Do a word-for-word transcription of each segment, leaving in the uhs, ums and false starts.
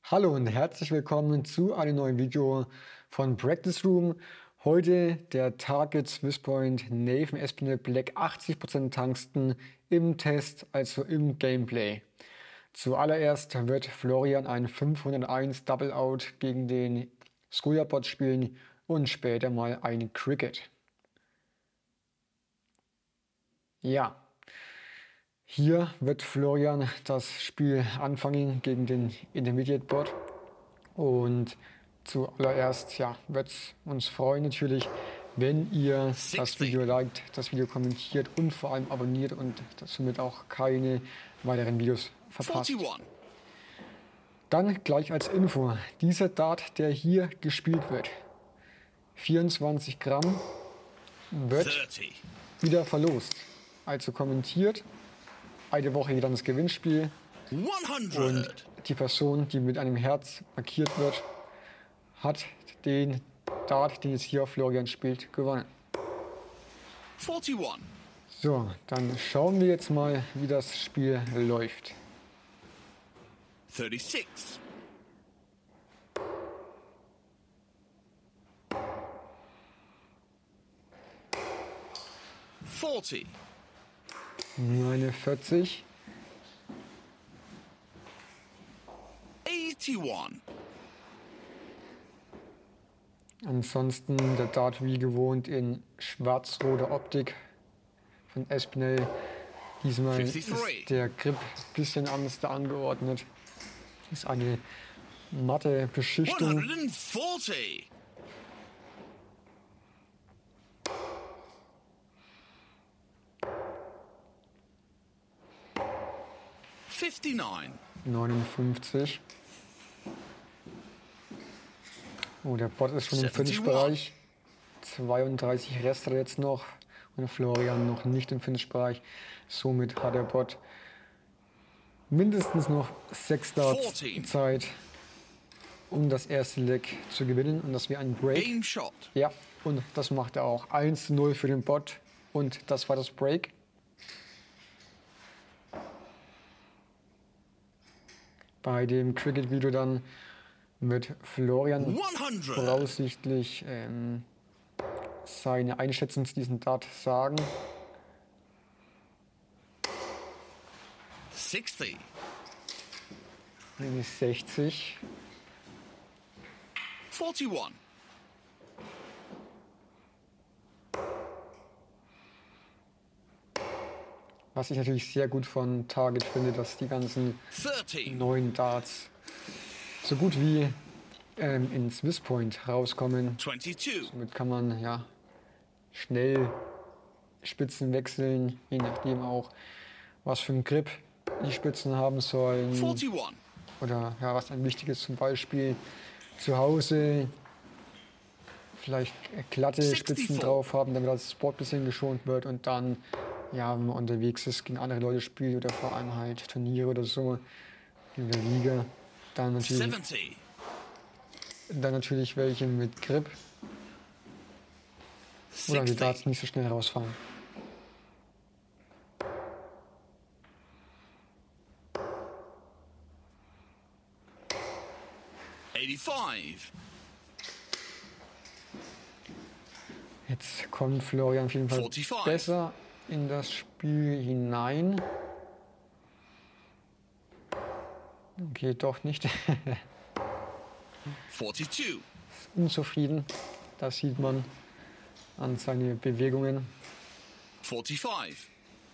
Hallo und herzlich willkommen zu einem neuen Video von Practice Room. Heute der Target Swisspoint Nathan Espinel Black achtzig Prozent Tungsten im Test, also im Gameplay. Zuallererst wird Florian ein fünfhunderteins Double Out gegen den Skujabot spielen und später mal ein Cricket. Ja. Hier wird Florian das Spiel anfangen gegen den Intermediate Bot und zuallererst ja, wird es uns freuen natürlich, wenn ihr das Video liked, das Video kommentiert und vor allem abonniert und somit auch keine weiteren Videos verpasst. Dann gleich als Info, dieser Dart, der hier gespielt wird, vierundzwanzig Gramm, wird wieder verlost, also kommentiert. Eine Woche geht dann das Gewinnspiel und die Person, die mit einem Herz markiert wird, hat den Dart, den jetzt hier Florian spielt, gewonnen. forty-one. So, dann schauen wir jetzt mal, wie das Spiel läuft. thirty-six. forty. neunundvierzig. eighty-one. Ansonsten der Dart wie gewohnt in schwarz-roter Optik von Espinel. Diesmal ist der Grip ein bisschen anders da angeordnet. Ist eine matte Beschichtung. one forty. fifty-nine. neunundfünfzig. Oh, der Bot ist schon im Finish-Bereich. zweiunddreißig Reste jetzt noch und Florian noch nicht im Finish-Bereich. Somit hat der Bot mindestens noch sechs Darts Zeit, um das erste Leg zu gewinnen. Und das wäre ein Break. Ja, und das macht er auch. eins zu null für den Bot und das war das Break. Bei dem Cricket-Video dann wird Florian voraussichtlich ähm, seine Einschätzung zu diesem Dart sagen. sixty. sechzig. forty-one. Was ich natürlich sehr gut von Target finde, dass die ganzen neuen Darts so gut wie ähm, in Swisspoint rauskommen. twenty-two. Somit kann man ja schnell Spitzen wechseln, je nachdem auch, was für einen Grip die Spitzen haben sollen. forty-one. Oder ja, was ein wichtiges zum Beispiel zu Hause vielleicht glatte Spitzen drauf haben, damit das Sport ein bisschen geschont wird und dann ja, wenn man unterwegs ist, gegen andere Leute spielt oder vor allem halt Turniere oder so in der Liga, dann natürlich, seventy. dann natürlich welche mit Grip oder die Darts nicht so schnell rausfallen. eighty-five. Jetzt kommt Florian auf jeden Fall forty-five. besser in das Spiel hinein. Okay, doch nicht. forty-two. Unzufrieden. Das sieht man an seinen Bewegungen. forty-five.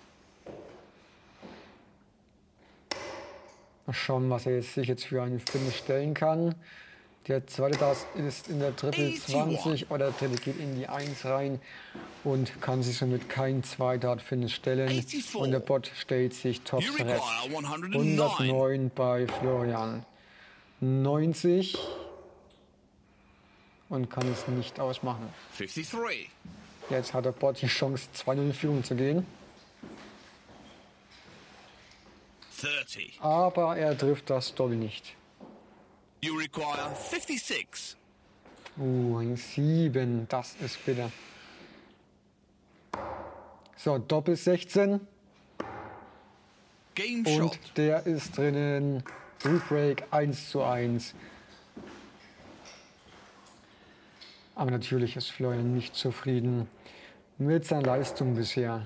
Mal schauen, was er jetzt sich jetzt für eine Finish stellen kann. Der zweite Dart ist in der Triple zwanzig oder der dritte geht in die eins rein und kann sich somit kein zwei Dart Finish stellen. Und der Bot stellt sich top zurecht. hundertneun bei Florian. neunzig und kann es nicht ausmachen. fifty-three. Jetzt hat der Bot die Chance, zwei null in Führung zu gehen. thirty. Aber er trifft das Doppel nicht. You require fifty-six. Uh, ein sieben, das ist bitter. So, Doppel sechzehn. Game Und shot. der ist drinnen. Rule Break eins zu eins. Aber natürlich ist Florian nicht zufrieden mit seiner Leistung bisher.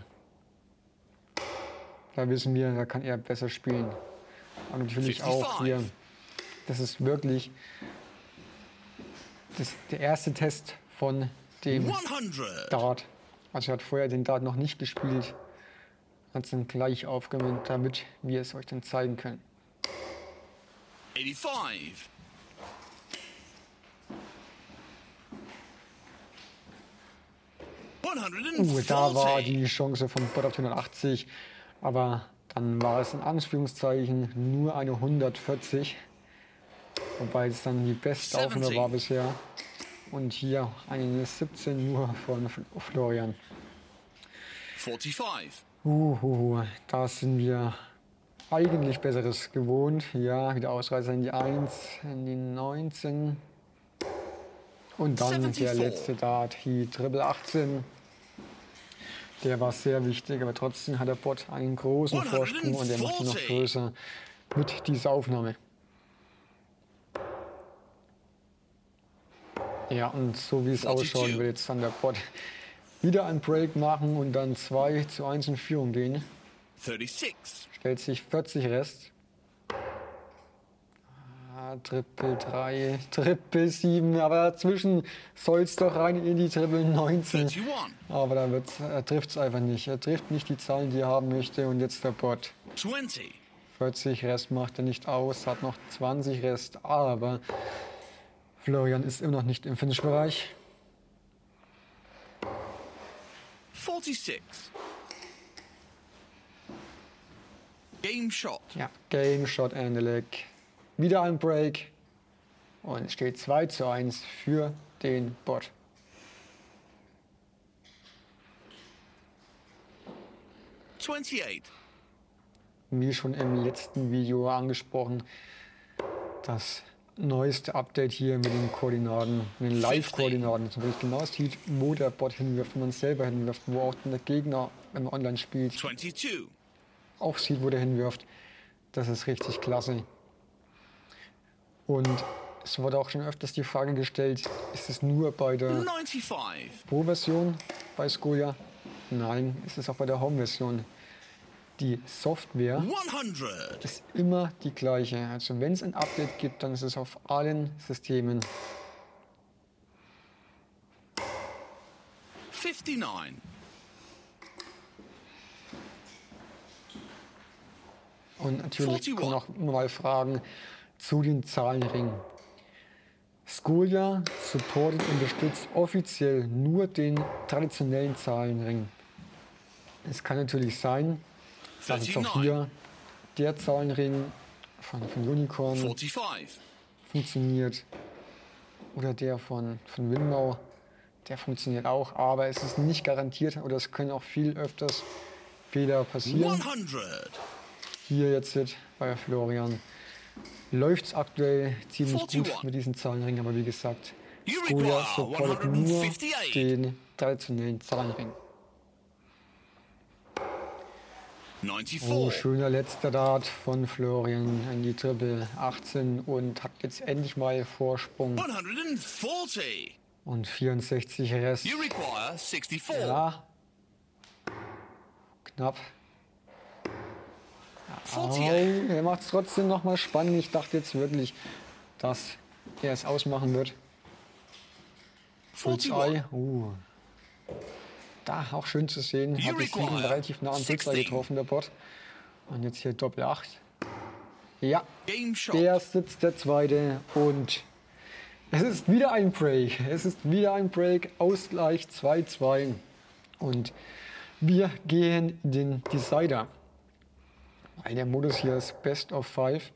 Da wissen wir, da kann er besser spielen. Aber natürlich auch hier, das ist wirklich das, der erste Test von dem Dart. Also er hat vorher den Dart noch nicht gespielt, hat es dann gleich aufgenommen, damit wir es euch dann zeigen können. eighty-five. Uh, da war die Chance von Bot auf hundertachtzig, aber dann war es in Anführungszeichen nur eine hundertvierzig, wobei es dann die beste Aufnahme war bisher. Und hier eine siebzehn nur von Florian. forty-five. Uh, da sind wir eigentlich Besseres gewohnt. Ja, wieder Ausreißer in die eins, in die neunzehn. Und dann vierundsiebzig. Der letzte Dart, die Triple achtzehn. Der war sehr wichtig, aber trotzdem hat der Bot einen großen Vorsprung und der macht ihn noch größer mit dieser Aufnahme. Ja, und so wie es ausschaut, wird jetzt dann der Bot wieder einen Break machen und dann zwei zu eins in Führung gehen. thirty-six. Stellt sich vierzig Rest. Ah, Triple drei, Triple sieben, aber dazwischen soll es doch rein in die Triple neunzehn. thirty-one. Aber da wird's, er trifft es einfach nicht. Er trifft nicht die Zahlen, die er haben möchte. Und jetzt der Bot. twenty. vierzig Rest macht er nicht aus, hat noch zwanzig Rest, aber Florian ist immer noch nicht im Finish-Bereich. forty-six. Game Shot. Ja, Game Shot and a Leg. Wieder ein Break. Und es steht zwei zu eins für den Bot. twenty-eight. Wie schon im letzten Video angesprochen, das neueste Update hier mit den Koordinaten, mit den Live-Koordinaten, dass man wirklich genau sieht, wo der Bot hinwirft, wo man selber hinwirft, wo auch der Gegner, wenn man online spielt, twenty-two. auch sieht, wo der hinwirft. Das ist richtig klasse. Und es wurde auch schon öfters die Frage gestellt, ist es nur bei der ninety-five. Pro-Version bei Skolia? Nein, ist es auch bei der Home-Version. Die Software hundred. ist immer die gleiche. Also wenn es ein Update gibt, dann ist es auf allen Systemen. fifty-nine. Und natürlich forty-one. kommen auch immer mal Fragen zu den Zahlenringen. Skolia supportet und unterstützt offiziell nur den traditionellen Zahlenring. Es kann natürlich sein, dass jetzt auch hier der Zahlenring von, von Unicorn forty-five. funktioniert oder der von, von Winmau, der funktioniert auch, aber es ist nicht garantiert oder es können auch viel öfters Fehler passieren. hundred. Hier jetzt bei Florian läuft es aktuell ziemlich gut forty-one. mit diesen Zahlenringen, aber wie gesagt, You Skolia require supportet one nur fifty-eight. den traditionellen Zahlenring. Oh, ninety-four. schöner letzter Dart von Florian in die Triple achtzehn und hat jetzt endlich mal Vorsprung one forty. und vierundsechzig Rest. You require sixty-four. Ja, knapp. Oh, forty-eight. er macht es trotzdem noch mal spannend. Ich dachte jetzt wirklich, dass er es ausmachen wird. forty-one. Uh. Da auch schön zu sehen. You Hat jetzt hinten require relativ nah am Bullseye sixteen. getroffen, der Bot. Und jetzt hier Doppel acht. Ja, Game Shot. der sitzt der zweite und es ist wieder ein Break. Es ist wieder ein Break. Ausgleich zwei zwei. Und wir gehen in den Decider. Weil der Modus hier ist Best of Five.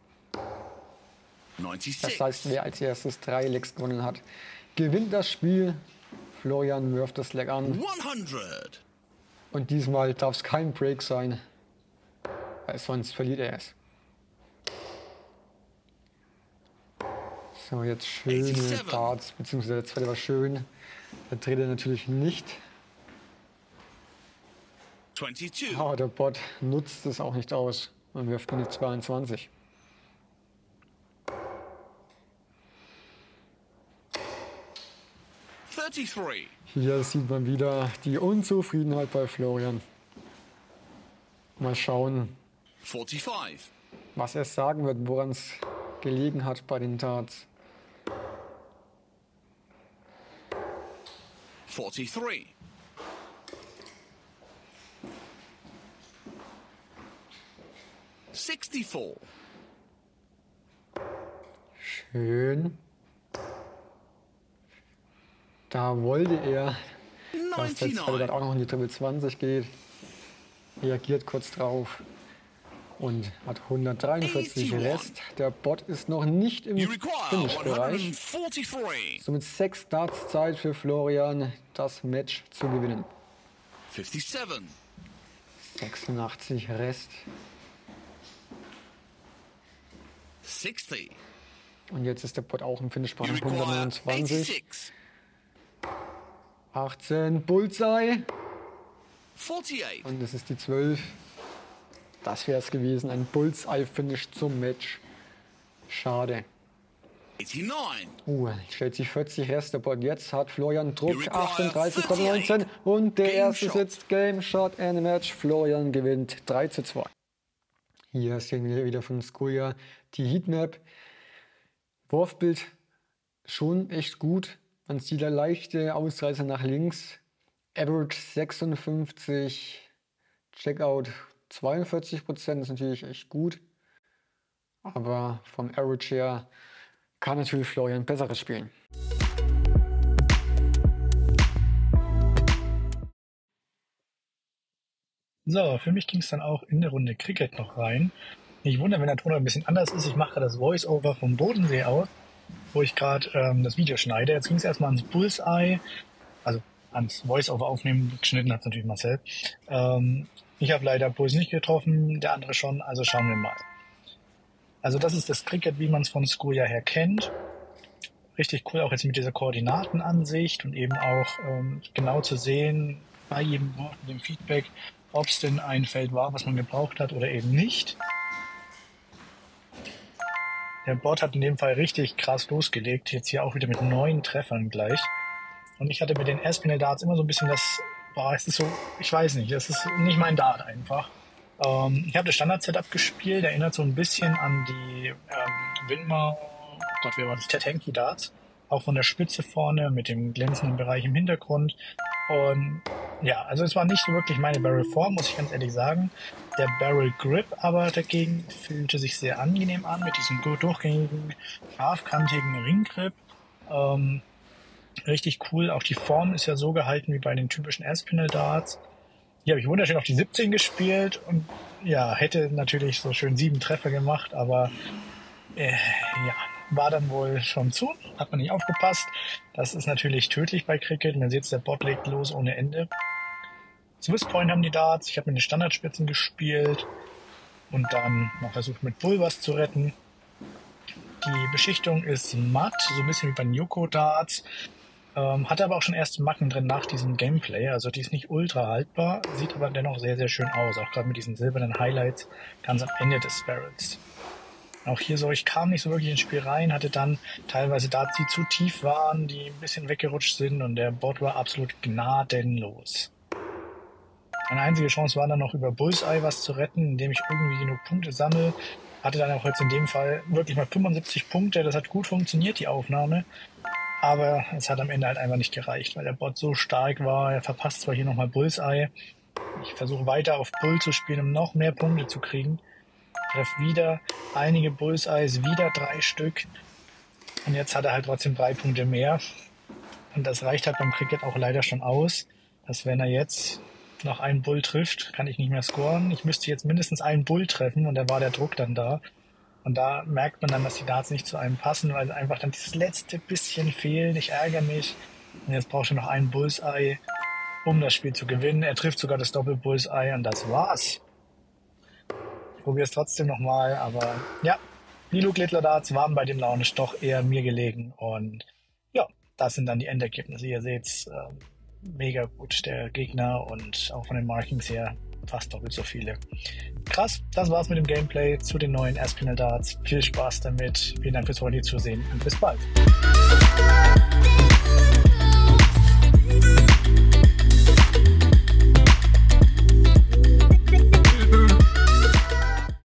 Das ninety-six. heißt, wer als erstes drei Legs gewonnen hat, gewinnt das Spiel. Florian wirft das Leg an. hundred. Und diesmal darf es kein Break sein, weil sonst verliert er es. So, jetzt schöne eighty-seven. Darts, beziehungsweise der zweite war schön. Der dritte natürlich nicht. twenty-two. Aber der Bot nutzt es auch nicht aus und wirft nur die zweiundzwanzig. forty-three. Hier sieht man wieder die Unzufriedenheit bei Florian. Mal schauen, forty-five. was er sagen wird, woran es gelegen hat bei den Darts. forty-three. sixty-four. Schön. Da wollte er, dass der zweite Dart auch noch in die Triple zwanzig geht. Reagiert kurz drauf und hat hundertdreiundvierzig Rest. Der Bot ist noch nicht im Finish-Bereich. Somit sechs Darts Zeit für Florian, das Match zu gewinnen. fifty-seven. sechsundachtzig Rest. sixty. Und jetzt ist der Bot auch im Finish-Bereich. hundertneunundzwanzig. achtzehn. Bullseye. forty-eight. Und das ist die zwölf. Das wäre es gewesen. Ein Bullseye-Finish zum Match. Schade. eighty-nine. Uh, stellt sich vierzig Rest. Der Bot jetzt hat Florian Druck. achtunddreißig Komma neunzehn. Und der erste sitzt. Game Shot and Match. Florian gewinnt drei zu zwei. Hier sehen wir wieder von Skuja die Heatmap. Wurfbild schon echt gut. Man sieht da leichte Ausreißer nach links. Average sechsundfünfzig, Checkout zweiundvierzig Prozent, ist natürlich echt gut. Aber vom Average her kann natürlich Florian besseres spielen. So, für mich ging es dann auch in der Runde Cricket noch rein. Nicht wundern, wenn der Ton ein bisschen anders ist. Ich mache das Voice-Over vom Bodensee aus, wo ich gerade ähm, das Video schneide. Jetzt ging es erstmal ans Bullseye, also ans Voice-Over aufnehmen. Geschnitten hat es natürlich Marcel. Ähm, ich habe leider Bulls nicht getroffen, der andere schon, also schauen wir mal. Also das ist das Cricket, wie man es von Skuja her kennt. Richtig cool, auch jetzt mit dieser Koordinatenansicht und eben auch ähm, genau zu sehen, bei jedem Wort mit dem Feedback, ob es denn ein Feld war, was man gebraucht hat oder eben nicht. Der Bot hat in dem Fall richtig krass losgelegt, jetzt hier auch wieder mit neun Treffern gleich. Und ich hatte mit den Aspinall Darts immer so ein bisschen das, boah, es ist so, ich weiß nicht, das ist nicht mein Dart einfach. Ähm, ich habe das Standard-Setup gespielt, erinnert so ein bisschen an die ähm, Winmar, oh Gott, wer war das, Ted Henke Darts. Auch von der Spitze vorne mit dem glänzenden Bereich im Hintergrund. Und ja, also es war nicht so wirklich meine Barrel-Form, muss ich ganz ehrlich sagen. Der Barrel-Grip aber dagegen fühlte sich sehr angenehm an mit diesem durchgängigen, scharfkantigen Ringgrip. Ähm, richtig cool. Auch die Form ist ja so gehalten wie bei den typischen Aspinall Darts. Hier habe ich wunderschön auf die siebzehn gespielt und ja, hätte natürlich so schön sieben Treffer gemacht, aber äh, ja, war dann wohl schon zu, hat man nicht aufgepasst. Das ist natürlich tödlich bei Cricket. Man sieht, der Bot legt los ohne Ende. Swisspoint haben die Darts. Ich habe mit den Standardspitzen gespielt und dann noch versucht mit Bull was zu retten. Die Beschichtung ist matt, so ein bisschen wie bei den Yoko Darts. Ähm, hatte aber auch schon erste Macken drin nach diesem Gameplay. Also die ist nicht ultra haltbar, sieht aber dennoch sehr, sehr schön aus. Auch gerade mit diesen silbernen Highlights ganz am Ende des Barrels. Auch hier so, ich kam nicht so wirklich ins Spiel rein, hatte dann teilweise Darts, die zu tief waren, die ein bisschen weggerutscht sind und der Bot war absolut gnadenlos. Meine einzige Chance war dann noch über Bullseye was zu retten, indem ich irgendwie genug Punkte sammle. Hatte dann auch jetzt in dem Fall wirklich mal fünfundsiebzig Punkte, das hat gut funktioniert, die Aufnahme. Aber es hat am Ende halt einfach nicht gereicht, weil der Bot so stark war. Er verpasst zwar hier nochmal Bullseye. Ich versuche weiter auf Bull zu spielen, um noch mehr Punkte zu kriegen. Treff wieder einige Bullseyes, wieder drei Stück. Und jetzt hat er halt trotzdem drei Punkte mehr. Und das reicht halt beim Cricket auch leider schon aus, dass wenn er jetzt noch einen Bull trifft, kann ich nicht mehr scoren. Ich müsste jetzt mindestens einen Bull treffen und da war der Druck dann da. Und da merkt man dann, dass die Darts nicht zu einem passen, weil einfach dann dieses letzte bisschen fehlt. Ich ärgere mich. Und jetzt braucht er noch einen Bullseye, um das Spiel zu gewinnen. Er trifft sogar das Doppel-Bullseye und das war's. Ich probiere es trotzdem nochmal, aber ja, die Luke Littler Darts waren bei dem Launch doch eher mir gelegen. Und ja, das sind dann die Endergebnisse. Ihr seht's, äh, mega gut der Gegner und auch von den Markings her fast doppelt so viele. Krass, das war's mit dem Gameplay zu den neuen Aspinall Darts. Viel Spaß damit, vielen Dank fürs heutige Zusehen und bis bald.